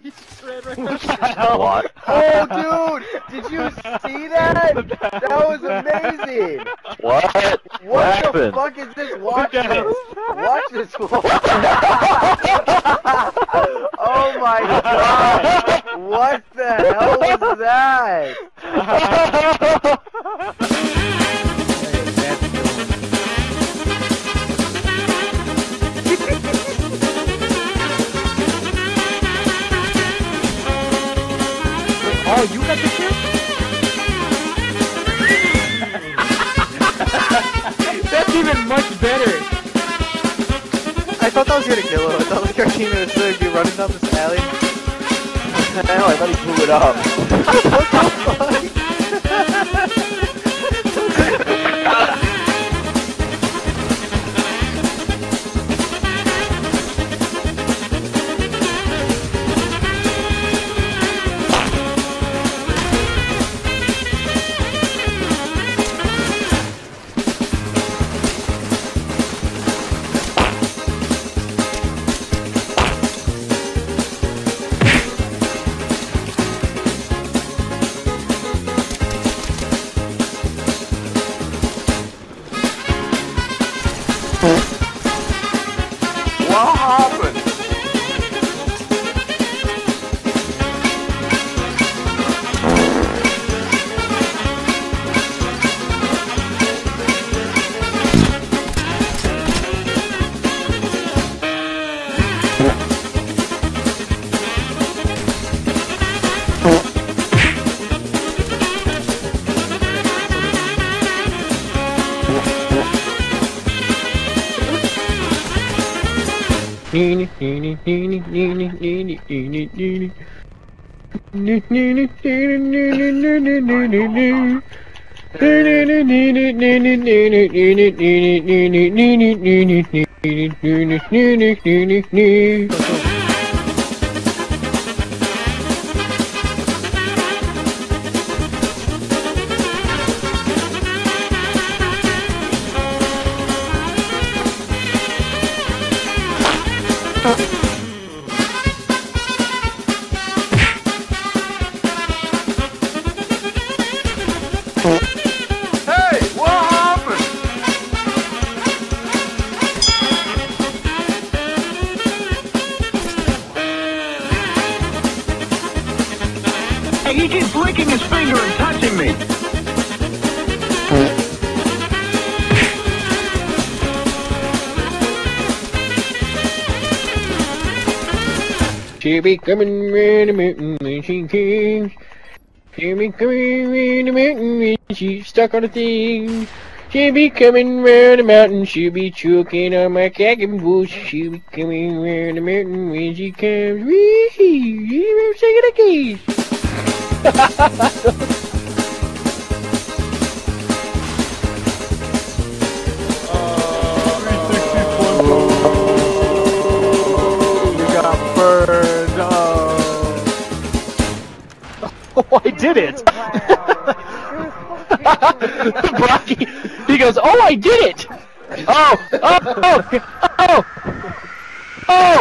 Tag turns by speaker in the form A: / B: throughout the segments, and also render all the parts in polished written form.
A: He just ran right
B: What?
C: Oh, dude! Did you see that? That was amazing!
B: What?
C: What the
B: happened?
C: fuck is this? Watch this! Watch this! Oh my god! What the hell was that?
A: Oh, you got the kill? That's even much better.
C: I thought that was gonna kill him. I thought like our teammate was gonna be running down this alley.
B: I know, I thought he blew it up.
C: What the fuck?
B: What happened? Hey, what happened?
D: Hey, he keeps licking his finger and touching me.
A: She'll be coming round the mountain when she comes. She'll be coming round the mountain when she's stuck on a thing. She'll be coming round the mountain, she'll be choking on my cock and bush. She'll be coming round the mountain when she comes. Wee-hee, we're singing the keys. Oh, I did it! Brocky, he goes, oh, I did it! Oh! Oh! Oh! Oh!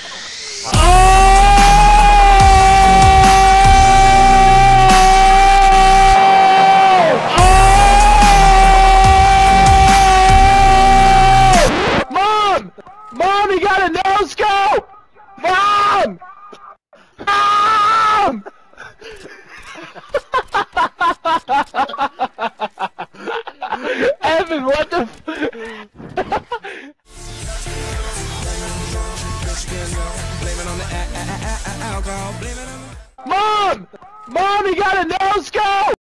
A: Oh! Mom! Mom, he got a no-scope! Mom! Mom! Evan, what the Mom! Mom, he got a no-scope!